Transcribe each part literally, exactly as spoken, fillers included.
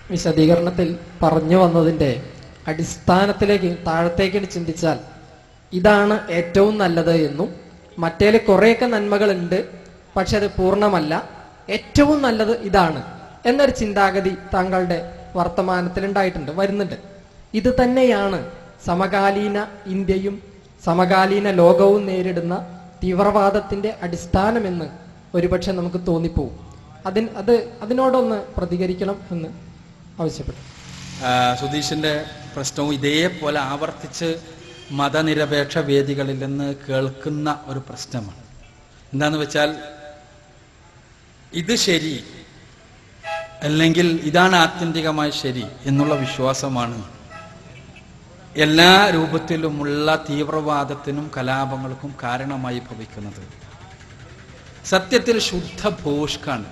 വിശദീകരണത്തിൽ പറഞ്ഞു വന്നതിൻ്റെ അടിസ്ഥാനത്തിലേക്ക് താഴത്തേക്ക് ചിന്തിച്ചാൽ ഇതാണ് ഏറ്റവും നല്ലത് എന്നും മറ്റേൽ കുറേയൊക്കെ നന്മകളുണ്ട്, പക്ഷെ അത് പൂർണ്ണമല്ല, ഏറ്റവും നല്ലത് ഇതാണ് എന്നൊരു ചിന്താഗതി താങ്കളുടെ വർത്തമാനത്തിൽ ഉണ്ടായിട്ടുണ്ട്, വരുന്നുണ്ട്. ഇത് തന്നെയാണ് സമകാലീന ഇന്ത്യയും സമകാലീന ലോകവും നേരിടുന്ന തീവ്രവാദത്തിന്റെ അടിസ്ഥാനമെന്ന് ഒരുപക്ഷെ നമുക്ക് തോന്നിപ്പോവും. അതിന് അത് അതിനോടൊന്ന് പ്രതികരിക്കണം എന്ന് ആവശ്യപ്പെട്ടു. സുധീഷിന്റെ പ്രശ്നവും ഇതേപോലെ ആവർത്തിച്ച് മതനിരപേക്ഷ വേദികളിൽ നിന്ന് കേൾക്കുന്ന ഒരു പ്രശ്നമാണ്. എന്താന്ന് വെച്ചാൽ, ഇത് ശരി അല്ലെങ്കിൽ ഇതാണ് ആത്യന്തികമായി ശരി എന്നുള്ള വിശ്വാസമാണ് എല്ലാ രൂപത്തിലുമുള്ള തീവ്രവാദത്തിനും കലാപങ്ങൾക്കും കാരണമായി ഭവിക്കുന്നത്. സത്യത്തിൽ ശുദ്ധ ഭോഷ്കാണ്,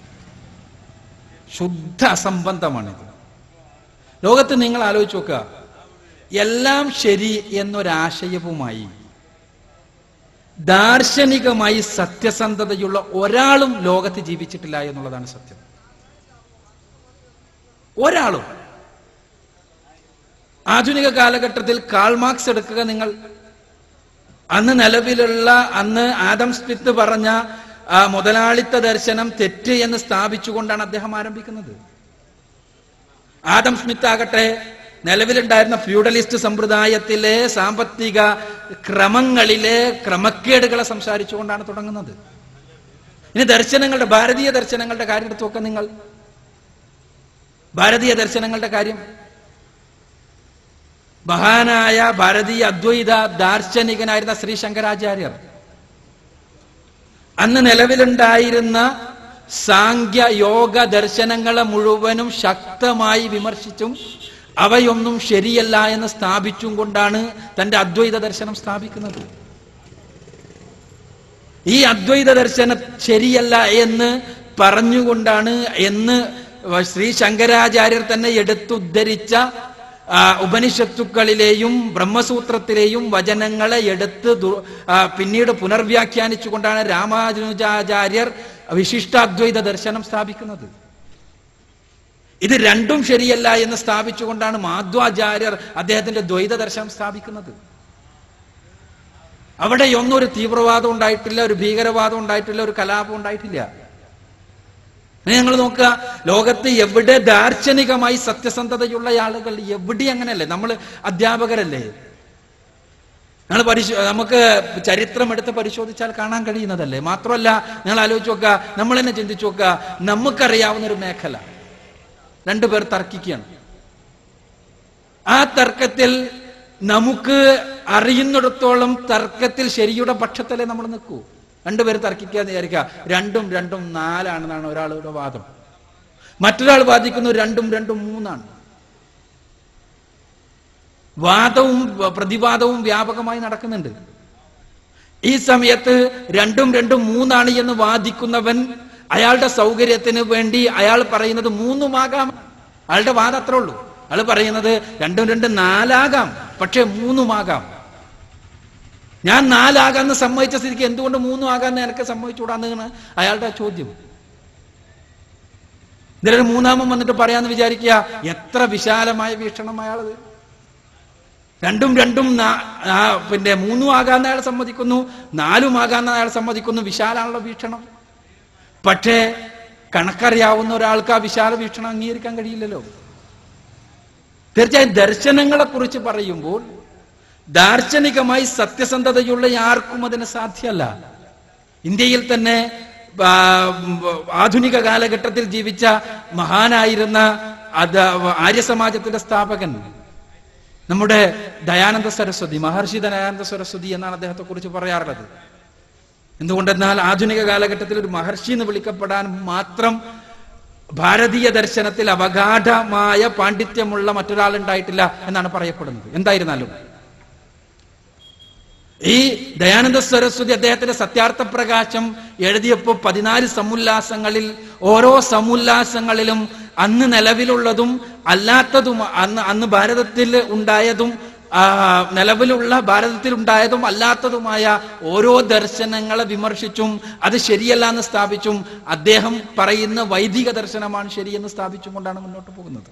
ശുദ്ധ അസംബന്ധമാണിത്. ലോകത്ത് നിങ്ങൾ ആലോചിച്ച് നോക്കുക, എല്ലാം ശരി എന്നൊരാശയവുമായി ദാർശനികമായി സത്യസന്ധതയുള്ള ഒരാളും ലോകത്ത് ജീവിച്ചിട്ടില്ല എന്നുള്ളതാണ് സത്യം. ഒരാളും. ആധുനിക കാലഘട്ടത്തിൽ കാൾ മാർക്സ് എടുക്കുക നിങ്ങൾ. അന്ന് നിലവിലുള്ള, അന്ന് ആദം സ്മിത്ത് പറഞ്ഞ മുതലാളിത്ത ദർശനം തെറ്റ് എന്ന് സ്ഥാപിച്ചുകൊണ്ടാണ് അദ്ദേഹം ആരംഭിക്കുന്നത്. ആദം സ്മിത്ത് ആകട്ടെ നിലവിലുണ്ടായിരുന്ന ഫ്യൂഡലിസ്റ്റ് സമ്പ്രദായത്തിലെ സാമ്പത്തിക ക്രമങ്ങളിലെ ക്രമക്കേടുകളെ സംസാരിച്ചുകൊണ്ടാണ് തുടങ്ങുന്നത്. ഇനി ദർശനങ്ങളുടെ, ഭാരതീയ ദർശനങ്ങളുടെ കാര്യം എടുത്തു നോക്കാം നിങ്ങൾ. ഭാരതീയ ദർശനങ്ങളുടെ കാര്യം, മഹാനായ ഭാരതീയ അദ്വൈത ദാർശനികനായിരുന്ന ശ്രീ ശങ്കരാചാര്യർ അന്ന് നിലവിലുണ്ടായിരുന്ന സാങ്ക്യ യോഗ ദർശനങ്ങളെ മുഴുവനും ശക്തമായി വിമർശിച്ചും അവയൊന്നും ശരിയല്ല എന്ന് സ്ഥാപിച്ചും കൊണ്ടാണ് തന്റെ അദ്വൈത ദർശനം സ്ഥാപിക്കുന്നത്. ഈ അദ്വൈത ദർശനം ശരിയല്ല എന്ന് പറഞ്ഞുകൊണ്ടാണ് എന്ന് ശ്രീ ശങ്കരാചാര്യർ തന്നെ എടുത്തുദ്ധരിച്ച ഉപനിഷത്തുക്കളിലെയും ബ്രഹ്മസൂത്രത്തിലെയും വചനങ്ങളെ എടുത്ത് പിന്നീട് പുനർവ്യാഖ്യാനിച്ചുകൊണ്ടാണ് രാമാനുജാചാര്യർ വിശിഷ്ടാദ്വൈത ദർശനം സ്ഥാപിക്കുന്നത്. ഇത് രണ്ടും ശരിയല്ല എന്ന് സ്ഥാപിച്ചുകൊണ്ടാണ് മാധ്വാചാര്യർ അദ്ദേഹത്തിന്റെ ദ്വൈത ദർശനം സ്ഥാപിക്കുന്നത്. അവിടെയൊന്നും ഒരു തീവ്രവാദം ഉണ്ടായിട്ടില്ല, ഒരു ഭീകരവാദം ഉണ്ടായിട്ടില്ല, ഒരു കലാപം ഉണ്ടായിട്ടില്ല. നിങ്ങൾ നോക്കുക, ലോകത്ത് എവിടെ ദാർശനികമായി സത്യസന്ധതയുള്ള ആളുകൾ, എവിടെ അങ്ങനെയല്ലേ? നമ്മൾ അധ്യാപകരല്ലേ? നിങ്ങൾ പരിശോ നമുക്ക് ചരിത്രം എടുത്ത് പരിശോധിച്ചാൽ കാണാൻ കഴിയുന്നതല്ലേ? മാത്രമല്ല, നിങ്ങൾ ആലോചിച്ച് നോക്കുക, നമ്മൾ തന്നെ ചിന്തിച്ചു നോക്കുക, നമുക്കറിയാവുന്ന ഒരു മേഖല രണ്ടുപേർ തർക്കിക്കുകയാണ്. ആ തർക്കത്തിൽ നമുക്ക് അറിയുന്നിടത്തോളം തർക്കത്തിൽ ശരിയുടെ പക്ഷത്തിലേ നമ്മൾ നിൽക്കൂ. രണ്ടുപേർ തർക്കിക്കാന്ന് വിചാരിക്കുക, രണ്ടും രണ്ടും നാലാണെന്നാണ് ഒരാളുടെ വാദം. മറ്റൊരാൾ വാദിക്കുന്നു രണ്ടും രണ്ടും മൂന്നാണ്. വാദവും പ്രതിവാദവും വ്യാപകമായി നടക്കുന്നുണ്ട്. ഈ സമയത്ത് രണ്ടും രണ്ടും മൂന്നാണ് എന്ന് വാദിക്കുന്നവൻ അയാളുടെ സൗകര്യത്തിന് വേണ്ടി അയാൾ പറയുന്നത് മൂന്നുമാകാം. അയാളുടെ വാദം അത്രേ ഉള്ളൂ. അയാൾ പറയുന്നത് രണ്ടും രണ്ട് നാലാകാം, പക്ഷെ മൂന്നുമാകാം. ഞാൻ നാലാകാന്ന് സമ്മതിച്ച സ്ഥിതിക്ക് എന്തുകൊണ്ട് മൂന്നും ആകാന്ന് എനിക്ക് സമ്മതിച്ചുകൂടാന്നാണ് അയാളുടെ ചോദ്യം. ഇതിലൊരു മൂന്നാമൻ വന്നിട്ട് പറയാന്ന് വിചാരിക്കുക, എത്ര വിശാലമായ വീക്ഷണം അയാളത്. രണ്ടും രണ്ടും പിന്നെ മൂന്നും ആകാന്ന് അയാൾ സമ്മതിക്കുന്നു, നാലും ആകാന്ന് അയാൾ സമ്മതിക്കുന്നു. വിശാലാണല്ലോ വീക്ഷണം. പക്ഷേ കണക്കറിയാവുന്ന ഒരാൾക്ക് ആ വിശാല വീക്ഷണം അംഗീകരിക്കാൻ കഴിയില്ലല്ലോ. തീർച്ചയായും ദർശനങ്ങളെ കുറിച്ച് പറയുമ്പോൾ ദാർശനികമായി സത്യസന്ധതയുള്ള ആർക്കും അതിന് സാധ്യമല്ല. ഇന്ത്യയിൽ തന്നെ ആധുനിക കാലഘട്ടത്തിൽ ജീവിച്ച മഹാനായിരുന്ന അത് ആര്യസമാജത്തിന്റെ സ്ഥാപകൻ നമ്മുടെ ദയാനന്ദ സരസ്വതി, മഹർഷി ദയാനന്ദ സരസ്വതി എന്നാണ് അദ്ദേഹത്തെ കുറിച്ച് പറയാറുള്ളത്. എന്തുകൊണ്ടെന്നാൽ ആധുനിക കാലഘട്ടത്തിൽ ഒരു മഹർഷി എന്ന് വിളിക്കപ്പെടാൻ മാത്രം ഭാരതീയ ദർശനത്തിൽ അവഗാഢമായ പാണ്ഡിത്യമുള്ള മറ്റൊരാൾ ഉണ്ടായിട്ടില്ല എന്നാണ് പറയപ്പെടുന്നത്. എന്തായിരുന്നാലും ഈ ദയാനന്ദ സരസ്വതി അദ്ദേഹത്തിന്റെ സത്യാർത്ഥ പ്രകാശം എഴുതിയപ്പോൾ പതിനാല് സമുല്ലാസങ്ങളിൽ ഓരോ സമുല്ലാസങ്ങളിലും അന്ന് നിലവിലുള്ളതും അല്ലാത്തതും അന്ന് അന്ന് ഭാരതത്തിൽ ഉണ്ടായതും ആ നിലവിലുള്ള ഭാരതത്തിൽ ഉണ്ടായതും അല്ലാത്തതുമായ ഓരോ ദർശനങ്ങളെ വിമർശിച്ചും അത് ശരിയല്ല എന്ന് സ്ഥാപിച്ചും അദ്ദേഹം പറയുന്ന വൈദിക ദർശനമാണ് ശരിയെന്ന് സ്ഥാപിച്ചും കൊണ്ടാണ് മുന്നോട്ട് പോകുന്നത്.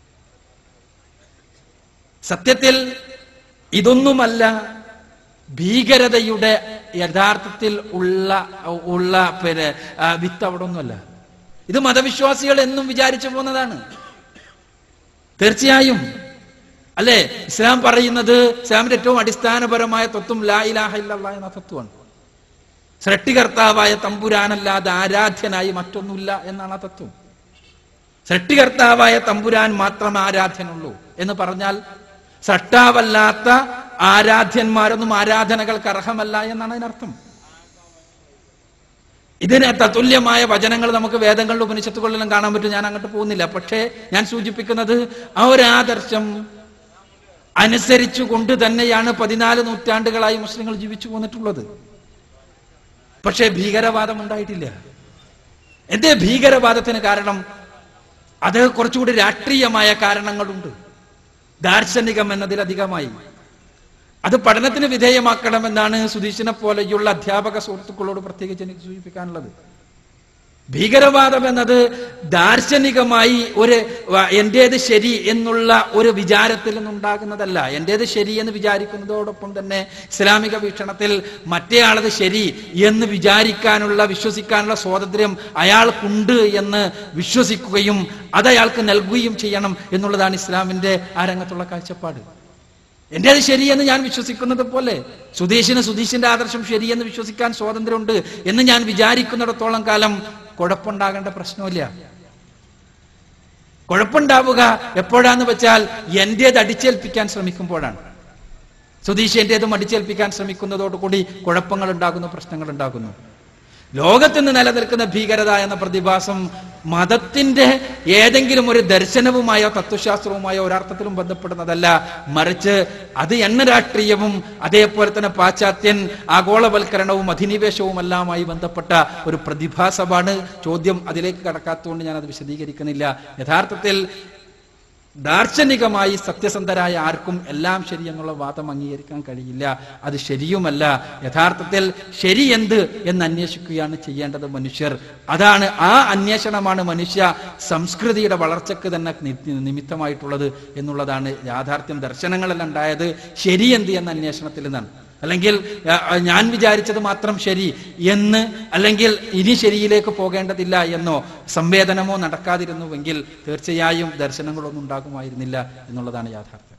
സത്യത്തിൽ ഇതൊന്നുമല്ല ഭീകരതയുടെ യഥാർത്ഥത്തിൽ ഉള്ള ഉള്ള പിന്നെ വിത്ത് അവിടെ ഒന്നുമല്ല. ഇത് മതവിശ്വാസികൾ എന്നും വിചാരിച്ചു പോകുന്നതാണ്. തീർച്ചയായും അല്ലെ, ഇസ്ലാം പറയുന്നത്, ഇസ്ലാമിന്റെ ഏറ്റവും അടിസ്ഥാനപരമായ തത്വം ലാ ഇലാഹ ഇല്ലല്ലാഹ് എന്ന തത്വമാണ്. സൃഷ്ടികർത്താവായ തമ്പുരാനല്ലാതെ ആരാധ്യനായി മറ്റൊന്നുമില്ല എന്നാണ് ആ തത്വം. സൃഷ്ടികർത്താവായ തമ്പുരാൻ മാത്രം ആരാധ്യനുള്ളൂ എന്ന് പറഞ്ഞാൽ സൃഷ്ടാവല്ലാത്ത ആരാധ്യന്മാരൊന്നും ആരാധനകൾക്ക് അർഹമല്ല എന്നാണ് അതിനർത്ഥം. ഇതിന് തത്തുല്യമായ വചനങ്ങൾ നമുക്ക് വേദങ്ങളിലും ഉപനിഷത്തുകളിലും കാണാൻ പറ്റും. ഞാൻ അങ്ങോട്ട് പോകുന്നില്ല. പക്ഷേ ഞാൻ സൂചിപ്പിക്കുന്നത് ആ ഒരു ആദർശം അനുസരിച്ചു കൊണ്ട് തന്നെയാണ് പതിനാല് നൂറ്റാണ്ടുകളായി മുസ്ലിങ്ങൾ ജീവിച്ചു പോന്നിട്ടുള്ളത്. പക്ഷേ ഭീകരവാദം ഉണ്ടായിട്ടില്ല. എന്തേ ഭീകരവാദത്തിന് കാരണം? അത് കുറച്ചുകൂടി രാഷ്ട്രീയമായ കാരണങ്ങളുണ്ട്, ദാർശനികം എന്നതിലധികമായി. അത് പഠനത്തിന് വിധേയമാക്കണമെന്നാണ് സുധീഷിനെ പോലെയുള്ള അധ്യാപക സുഹൃത്തുക്കളോട് പ്രത്യേകിച്ച് എനിക്ക് സൂചിപ്പിക്കാനുള്ളത്. ഭീകരവാദം എന്നത് ദാർശനികമായി ഒരു എന്റേത് ശരി എന്നുള്ള ഒരു വിചാരത്തിൽ നിന്നുണ്ടാകുന്നതല്ല. എന്റേത് ശരി എന്ന് വിചാരിക്കുന്നതോടൊപ്പം തന്നെ ഇസ്ലാമിക വീക്ഷണത്തിൽ മറ്റേയാളത് ശരി എന്ന് വിചാരിക്കാനുള്ള വിശ്വസിക്കാനുള്ള സ്വാതന്ത്ര്യം അയാൾക്കുണ്ട് എന്ന് വിശ്വസിക്കുകയും അത് അയാൾക്ക് നൽകുകയും ചെയ്യണം എന്നുള്ളതാണ് ഇസ്ലാമിന്റെ ആ രംഗത്തുള്ള കാഴ്ചപ്പാട്. എന്റെ അത് ശരിയെന്ന് ഞാൻ വിശ്വസിക്കുന്നത് പോലെ സുധീഷിന് സുധീഷിന്റെ ആദർശം ശരിയെന്ന് വിശ്വസിക്കാൻ സ്വാതന്ത്ര്യമുണ്ട് എന്ന് ഞാൻ വിചാരിക്കുന്നിടത്തോളം കാലം കുഴപ്പമുണ്ടാകേണ്ട പ്രശ്നമില്ല. കുഴപ്പമുണ്ടാവുക എപ്പോഴാന്ന് വെച്ചാൽ എന്റേത് അടിച്ചേൽപ്പിക്കാൻ ശ്രമിക്കുമ്പോഴാണ്. സുധീഷ് എന്റേതും അടിച്ചേൽപ്പിക്കാൻ ശ്രമിക്കുന്നതോടുകൂടി കുഴപ്പങ്ങൾ ഉണ്ടാകുന്നു, പ്രശ്നങ്ങൾ ഉണ്ടാകുന്നു. ലോകത്ത് നിന്ന് നിലനിൽക്കുന്ന ഭീകരത എന്ന പ്രതിഭാസം മതത്തിന്റെ ഏതെങ്കിലും ഒരു ദർശനവുമായോ തത്വശാസ്ത്രവുമായോ ഒരർത്ഥത്തിലും ബന്ധപ്പെടുന്നതല്ല. മറിച്ച് അത് എണ്ണ രാഷ്ട്രീയവും അതേപോലെ തന്നെ പാശ്ചാത്യൻ ആഗോളവൽക്കരണവും അധിനിവേശവും എല്ലാമായി ബന്ധപ്പെട്ട ഒരു പ്രതിഭാസമാണ്. ചോദ്യം അതിലേക്ക് കടക്കാത്തതുകൊണ്ട് ഞാൻ അത് വിശദീകരിക്കുന്നില്ല. യഥാർത്ഥത്തിൽ ദാർശനികമായി സത്യസന്ധരായ ആർക്കും എല്ലാം ശരി എന്നുള്ള വാദം അംഗീകരിക്കാൻ കഴിയില്ല. അത് ശരിയുമല്ല. യഥാർത്ഥത്തിൽ ശരി എന്ത് എന്ന് അന്വേഷിക്കുകയാണ് ചെയ്യേണ്ടത് മനുഷ്യർ. അതാണ്, ആ അന്വേഷണമാണ് മനുഷ്യ സംസ്കൃതിയുടെ വളർച്ചയ്ക്ക് തന്നെ നിമിത്തമായിട്ടുള്ളത് എന്നുള്ളതാണ് യാഥാർത്ഥ്യം. ദർശനങ്ങളെല്ലാം ഉണ്ടായത് ശരി എന്ത് എന്ന അന്വേഷണത്തിൽ നിന്നാണ്. അല്ലെങ്കിൽ ഞാൻ വിചാരിച്ചത് മാത്രം ശരി എന്ന്, അല്ലെങ്കിൽ ഇനി ശരിയിലേക്ക് പോകേണ്ടതില്ല എന്നോ സംവേദനമോ നടക്കാതിരുന്നുവെങ്കിൽ തീർച്ചയായും ദർശനങ്ങളൊന്നും ഉണ്ടാകുമായിരുന്നില്ല എന്നുള്ളതാണ് യാഥാർത്ഥ്യം.